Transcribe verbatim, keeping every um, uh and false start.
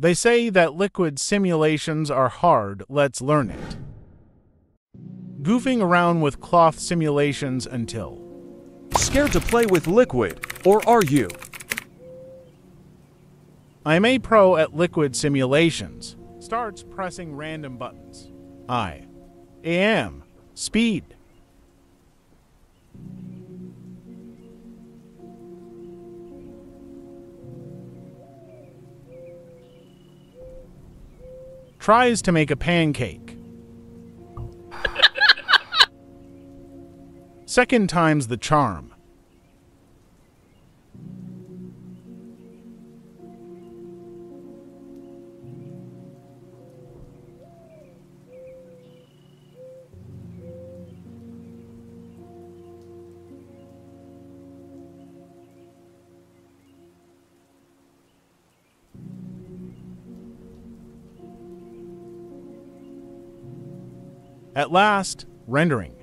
They say that liquid simulations are hard, let's learn it. Goofing around with cloth simulations until. Scared to play with liquid, or are you? I'm a pro at liquid simulations. Starts pressing random buttons. I am speed. Tries to make a pancake. Second time's the charm. At last, rendering.